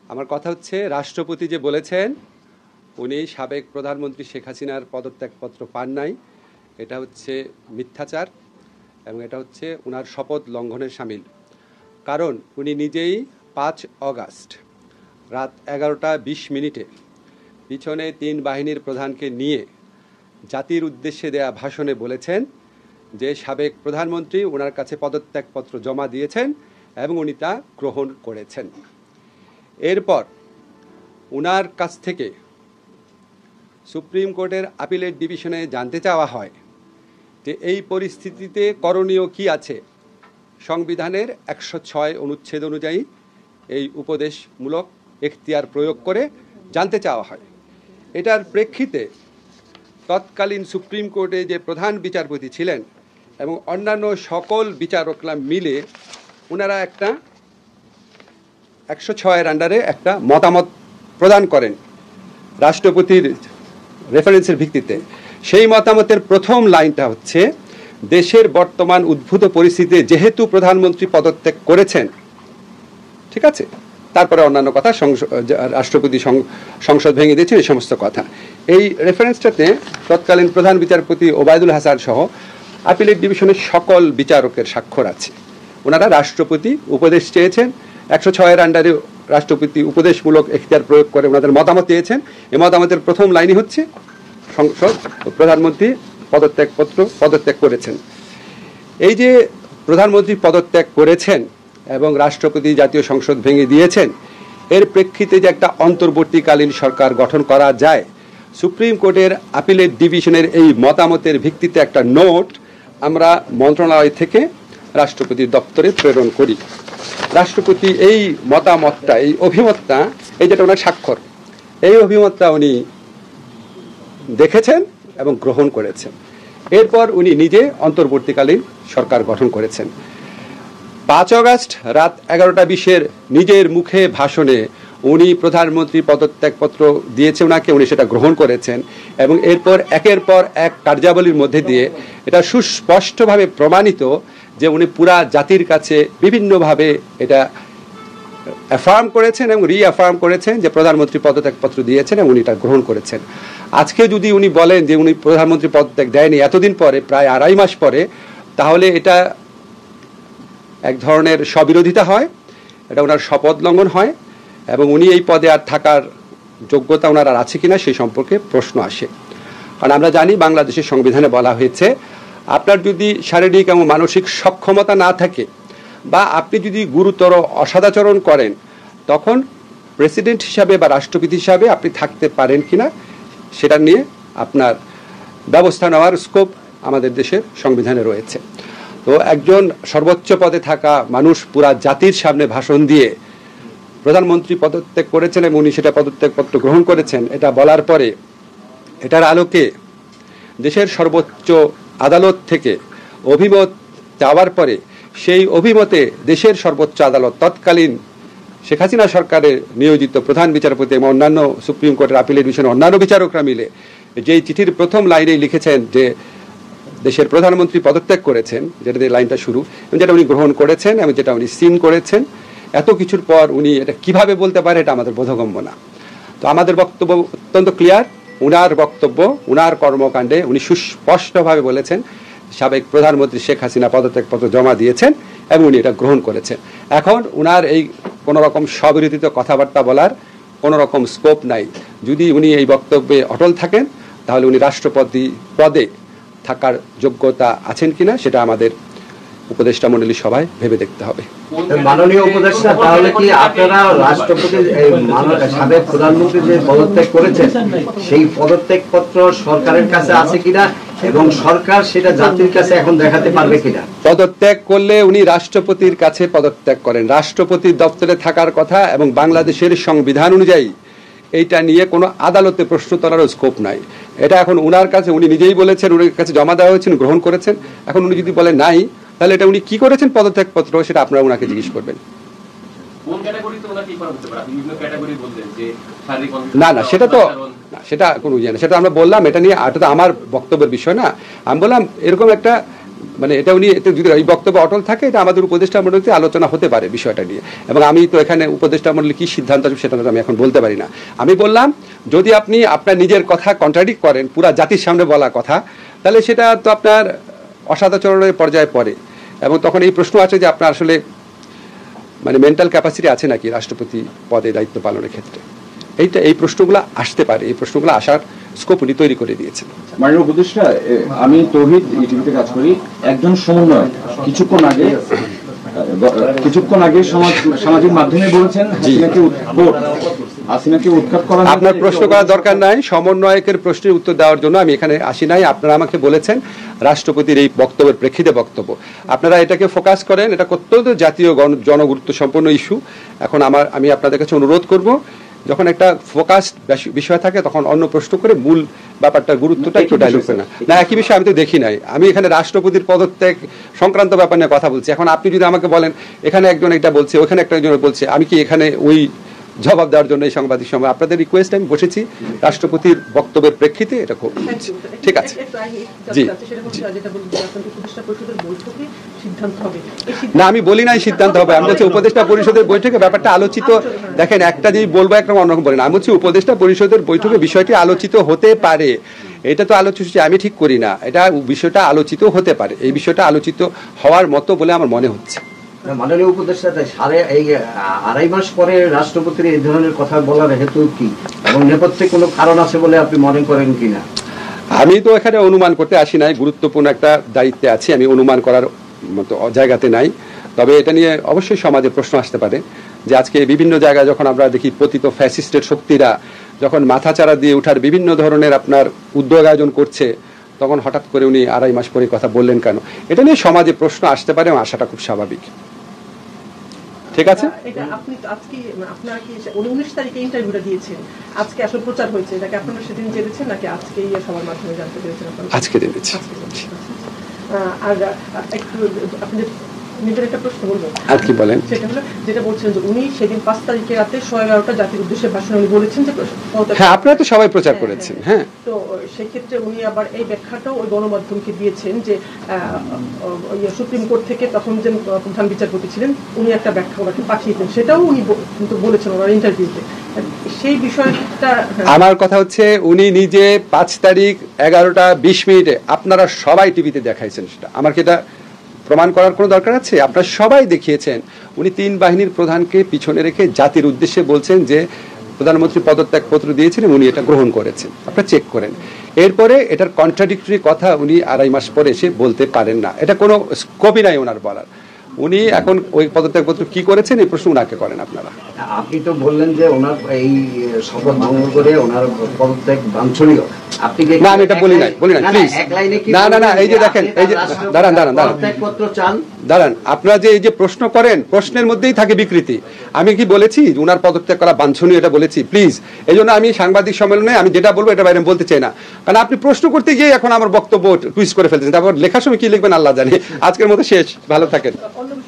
আমার কথা হচ্ছে রাষ্ট্রপতি যে বলেছেন উনি সাবেক প্রধানমন্ত্রী শেখ হাসিনার পদত্যাগপত্র পান নাই, এটা হচ্ছে মিথ্যাচার এবং এটা হচ্ছে ওনার শপথ লঙ্ঘনের শামিল। কারণ উনি নিজেই 5 অগাস্ট রাত 11:20 পিছনে 3 বাহিনীর প্রধানকে নিয়ে জাতির উদ্দেশ্যে দেয়া ভাষণে বলেছেন যে সাবেক প্রধানমন্ত্রী ওনার কাছে পদত্যাগপত্র জমা দিয়েছেন এবং উনি তা গ্রহণ করেছেন। এরপর ওনার কাছ থেকে সুপ্রিম কোর্টের আপিলেট ডিভিশনে জানতে চাওয়া হয় যে এই পরিস্থিতিতে করণীয় কি আছে। সংবিধানের 106 অনুচ্ছেদ অনুযায়ী এই উপদেশমূলক এখতিয়ার প্রয়োগ করে জানতে চাওয়া হয়। এটার প্রেক্ষিতে তৎকালীন সুপ্রিম কোর্টে যে প্রধান বিচারপতি ছিলেন এবং অন্যান্য সকল বিচারকরা মিলে ওনারা একটা 106-এর আন্ডারে একটা মতামত প্রদান করেন রাষ্ট্রপতির রেফারেন্সের ভিত্তিতে। সেই মতামতের প্রথম লাইনটা হচ্ছে, দেশের বর্তমান উদ্ভূত পরিস্থিতিতে যেহেতু প্রধানমন্ত্রী পদত্যাগ করেছেন, ঠিক আছে, তারপরে অন্যান্য কথা রাষ্ট্রপতি সংসদ ভেঙে দিয়েছেন, এই সমস্ত কথা। এই রেফারেন্সটাতে তৎকালীন প্রধান বিচারপতি ওবায়দুল হাসান সহ আপিলেট ডিভিশনের সকল বিচারকের স্বাক্ষর আছে। ওনারা রাষ্ট্রপতি উপদেশ চেয়েছেন, 106-এর আন্ডারে রাষ্ট্রপতি উপদেশমূলক এখতিয়ার প্রয়োগ করে ওনাদের মতামত চেয়েছেন। এই মতামতের প্রথম লাইনই হচ্ছে সংসদ প্রধানমন্ত্রী পদত্যাগ করেছেন। এই যে প্রধানমন্ত্রী পদত্যাগ করেছেন এবং রাষ্ট্রপতি জাতীয় সংসদ ভেঙে দিয়েছেন, এর প্রেক্ষিতে যে একটা অন্তর্বর্তীকালীন সরকার গঠন করা যায়, সুপ্রিম কোর্টের আপিলেট ডিভিশনের এই মতামতের ভিত্তিতে একটা নোট আমরা মন্ত্রণালয় থেকে রাষ্ট্রপতির দপ্তরে প্রেরণ করি। রাষ্ট্রপতি এই মতামতটা, এই অভিমতটা, এই যেটা ওনার স্বাক্ষর, এই অভিমতটা উনি দেখেছেন এবং গ্রহণ করেছেন। এরপর উনি নিজে অন্তর্বর্তীকালীন সরকার গঠন করেছেন। 5 অগাস্ট রাত 11:20 নিজের মুখে ভাষণে উনি প্রধানমন্ত্রী পদত্যাগপত্র দিয়েছে ওনাকে, উনি সেটা গ্রহণ করেছেন এবং এরপর একের পর এক কার্যাবলীর মধ্যে দিয়ে এটা সুস্পষ্টভাবে প্রমাণিত যে উনি পুরা জাতির কাছে বিভিন্নভাবে এটা অ্যাফার্ম করেছেন এবং রিঅ্যাফার্ম করেছেন যে প্রধানমন্ত্রী পদত্যাগপত্র দিয়েছেন এবং উনি এটা গ্রহণ করেছেন। আজকে যদি উনি বলেন যে উনি প্রধানমন্ত্রী পদত্যাগ দেয়নি এতদিন পরে, প্রায় 2.5 মাস পরে, তাহলে এটা এক ধরনের স্ববিরোধিতা হয়, এটা ওনার শপথ লঙ্ঘন হয় এবং উনি এই পদে আর থাকার যোগ্যতা ওনার আর আছে কিনা সেই সম্পর্কে প্রশ্ন আসে। কারণ আমরা জানি বাংলাদেশের সংবিধানে বলা হয়েছে, আপনার যদি শারীরিক এবং মানসিক সক্ষমতা না থাকে বা আপনি যদি গুরুতর অসদাচরণ করেন, তখন প্রেসিডেন্ট হিসাবে বা রাষ্ট্রপতি হিসাবে আপনি থাকতে পারেন কিনা সেটা নিয়ে আপনার ব্যবস্থা নেওয়ার স্কোপ আমাদের দেশের সংবিধানে রয়েছে। তো একজন সর্বোচ্চ পদে থাকা মানুষ পুরা জাতির সামনে ভাষণ দিয়ে প্রধানমন্ত্রী পদত্যাগ করেছেন এবং উনি সেটা পদত্যাগপত্র গ্রহণ করেছেন, এটা বলার পরে এটার আলোকে দেশের সর্বোচ্চ আদালত থেকে অভিমত চাওয়ার পরে সেই অভিমতে দেশের সর্বোচ্চ আদালত তৎকালীন শেখ হাসিনা সরকারের নিয়োজিত প্রধান বিচারপতি এবং অন্যান্য সুপ্রিম কোর্টের আপিলের বিষয়ে অন্যান্য বিচারকরা মিলে যেই চিঠির প্রথম লাইনেই লিখেছেন যে দেশের প্রধানমন্ত্রী পদত্যাগ করেছেন, যেটা দিয়ে লাইনটা শুরু, এবং যেটা উনি গ্রহণ করেছেন এবং যেটা উনি সিন করেছেন, এত কিছুর পর উনি এটা কিভাবে বলতে পারে এটা আমাদের বোধগম্য না। তো আমাদের বক্তব্য অত্যন্ত ক্লিয়ার, উনার বক্তব্য, উনার কর্মকাণ্ডে উনি সুস্পষ্টভাবে বলেছেন সাবেক প্রধানমন্ত্রী শেখ হাসিনা পদত্যাগপত্র জমা দিয়েছেন এবং উনি এটা গ্রহণ করেছেন। এখন উনার এই কোনো রকম স্ববিরোধিত কথাবার্তা বলার কোনো রকম স্কোপ নাই। যদি উনি এই বক্তব্যে অটল থাকেন তাহলে উনি রাষ্ট্রপতি পদে থাকার যোগ্যতা আছেন কিনা সেটা আমাদের উপদেষ্টা মণ্ডলী সভায় ভেবে দেখতে হবে। মাননীয় উপদেষ্টা, তাহলে কি আপনারা রাষ্ট্রপতি সাবেক প্রধানমন্ত্রী যে পদত্যাগ করেছেন সেই পদত্যাগপত্র সরকারের কাছে আছে কিনা এবং সরকার সেটা জাতির কাছে এখন দেখাতে পারবে কিনা? পদত্যাগ করলে উনি রাষ্ট্রপতির কাছে পদত্যাগ করেন, রাষ্ট্রপতির দপ্তরে থাকার কথা এবং বাংলাদেশের সংবিধান অনুযায়ী এইটা নিয়ে কোনো আদালতে প্রশ্ন তোলারও স্কোপ নাই। এটা এখন উনার কাছে, উনি নিজেই বলেছেন উনার কাছে জমা দেওয়া হয়েছে, গ্রহণ করেছেন। এখন উনি যদি বলেন নাই, তাহলে এটা উনি কি করেছেন পদত্যাগপত্র সেটা আপনারা ওনাকে জিজ্ঞেস করবেন। না না, সেটা তো না, সেটা কোনো ইয়ে না, সেটা আমরা বললাম, এটা নিয়ে এটা তো আমার বক্তব্যের বিষয় না। আমি বললাম এরকম একটা মানে এটা উনি যদি এই বক্তব্য অটল থাকে, এটা আমাদের উপদেষ্টা মণ্ডলীতে আলোচনা হতে পারে বিষয়টা নিয়ে। এবং আমি তো এখানে উপদেষ্টা মণ্ডলী কি সিদ্ধান্ত আসবে সেটা আমি এখন বলতে পারি না। আমি বললাম যদি আপনি আপনার নিজের কথা কন্ট্রাডিক্ট করেন পুরা জাতির সামনে বলা কথা, তাহলে সেটা তো আপনার অসদাচরণের পর্যায়ে পড়ে। এবং তখন এই প্রশ্ন আছে যে আপনার আসলে মানে মেন্টাল ক্যাপাসিটি আছে নাকি রাষ্ট্রপতি পদে দায়িত্ব পালনের ক্ষেত্রে। এই প্রশ্নগুলো আসতে পারে, এই প্রশ্নগুলো আসার স্কোপ উনি তৈরি করে দিয়েছেন। মাননীয় উপদেষ্টা, আমি তৌহিদ টিভিতে কাজ করি। একজন সমন্বয় কিছুক্ষণ আগে সামাজিক মাধ্যমে বলেছেন হাসিনাকে উৎখাত করা। আপনার প্রশ্ন করার দরকার নাই, সমন্বয়কের প্রশ্নের উত্তর দেওয়ার জন্য আমি এখানে আসি নাই। আপনারা আমাকে বলেছেন রাষ্ট্রপতির এই বক্তব্যের প্রেক্ষিতে বক্তব্য, আপনারা এটাকে ফোকাস করেন। এটা অত্যন্ত জাতীয় জনগুরুত্ব সম্পন্ন ইস্যু। এখন আমি আপনাদের কাছে অনুরোধ করব, যখন একটা ফোকাসড বিষয় থাকে তখন অন্য প্রশ্ন করে মূল ব্যাপারটা গুরুত্বটা একটু ডাইলুট করে না একই বিষয় আমি তো দেখি নাই। আমি এখানে রাষ্ট্রপতির পদত্যাগ সংক্রান্ত ব্যাপার নিয়ে কথা বলছি। এখন আপনি যদি আমাকে বলেন এখানে একজন এটা বলছে, ওখানে একটা একজন বলছে, আমি কি এখানে ওই জবাব দেওয়ার জন্য এই সাংবাদিক সময় আপনাদের রিকোয়েস্ট আমি বসেছি রাষ্ট্রপতির বক্তব্যের প্রেক্ষিতে এটা খুব ঠিক আছে। জি না, আমি বলি নাই সিদ্ধান্ত হবে, আমি বলছি উপদেষ্টা পরিষদের বৈঠকে ব্যাপারটা আলোচিত। দেখেন একটা যদি বলবো একরকম অন্যরকম বলেন, আমি বলছি উপদেষ্টা পরিষদের বৈঠকে বিষয়টি আলোচিত হতে পারে। এটা তো আলোচিত আমি ঠিক করি না, এটা বিষয়টা আলোচিত হতে পারে। এই বিষয়টা আলোচিত হওয়ার মতো বলে আমার মনে হচ্ছে। মাননীয় উপদেষ্টা, আড়াই মাস পরে রাষ্ট্রপতির এই ধরনের কথা বলার হেতু কি এবং নেপথ্যে কোনো কারণ আছে বলে আপনি মনে করেন কিনা? আমি তো এখানে অনুমান করতে আসি নাই, গুরুত্বপূর্ণ একটা দায়িত্বে আছি, আমি অনুমান করার মতো জায়গাতে নাই। তবে এটা নিয়ে অবশ্যই সমাজে প্রশ্ন আসতে পারে যে আজকে বিভিন্ন জায়গায় যখন আমরা দেখি পতিত ফ্যাসিস্টের শক্তিরা যখন মাথাচাড়া দিয়ে ওঠার বিভিন্ন ধরনের আপনার উদ্যোগ আয়োজন করছে, তখন হঠাৎ করে উনি আড়াই মাস পরে কথা বললেন কেন? এটা নিয়ে সমাজে প্রশ্ন আসতে পারে এবং আসাটা খুব স্বাভাবিক। ঠিক আছে, এটা আপনি আজকে আপনারা কি 19 তারিখে ইন্টারভিউটা দিয়েছেন, আজকে আসলে প্রচার হয়েছে, এটাকে আপনারা সেদিন জেনেছেন নাকি আজকে সবার মাধ্যমে জানতে পেরেছেন? আজকে জেনেছি। আর একটু আপনি নিজের একটা প্রশ্ন বলবেন আর কি বলেন? সেটা হলো যেটা বলছেন যে উনি সেদিন 5 তারিখে রাতে 11:30টা জাতির উদ্দেশ্যে ভাষণ উনি বলেছেন যে হ্যাঁ আপনারা তো সবাই প্রচার করেছেন। হ্যাঁ, তো সেই ক্ষেত্রে উনি আবার এই ব্যাখ্যাটাও ওই গণমাধ্যমকে দিয়েছেন যে সুপ্রিম কোর্ট থেকে তখন যে প্রধান বিচারপতি ছিলেন উনি একটা ব্যাখ্যা ওনাকে পাঠিয়েছেন, সেটাও উনি কিন্তু বলেছেন ওনার ইন্টারভিউতে। সেই বিষয়টা আমার কথা হচ্ছে উনি নিজে 5 তারিখ 11:20 আপনারা সবাই টিভিতে দেখাইছেন, সেটা আমার কি এটা প্রমাণ করার কোনো দরকার আছে? আপনারা সবাই দেখিয়েছেন উনি 3 বাহিনীর প্রধানকে পিছনে রেখে জাতির উদ্দেশ্যে বলছেন যে প্রধানমন্ত্রী পদত্যাগপত্র দিয়েছিলেন, উনি এটা গ্রহণ করেছেন, আপনারা চেক করেন। এরপরে এটার কন্ট্রাডিক্টরি কথা উনি আড়াই মাস পরে এসে বলতে পারেন না, এটা কোনো স্কোপই নাই ওনার বলার। উনি এখন ওই পদত্যাগপত্র কি করেছেন এই প্রশ্ন উনাকে করেন আপনারা। আপনি তো বললেন যে ওনার এই শপথ ভঙ্গ করে ওনার পদত্যাগ বাঞ্ছনীয়। আপনি কি? না আমি এটা বলি নাই প্লিজ। না এই যে দেখেন, এই যে দাঁড়ান পদত্যাগপত্র চান, দাঁড়ান, আপনারা যে এই যে প্রশ্ন করেন প্রশ্নের মধ্যেই থাকে বিকৃতি। আমি কি বলেছি উনার পদত্যাগ করা বাঞ্ছনীয়? এটা বলেছি প্লিজ। এই জন্য আমি সাংবাদিক সম্মেলনে আমি যেটা বলবো এটা বাইরে বলতে চাই না, কারণ আপনি প্রশ্ন করতে গিয়ে এখন আমার বক্তব্য টুইস্ট করে ফেলতেছেন। তারপর লেখার সময় কি লিখবেন আল্লাহ জানে। আজকের মতো শেষ, ভালো থাকেন।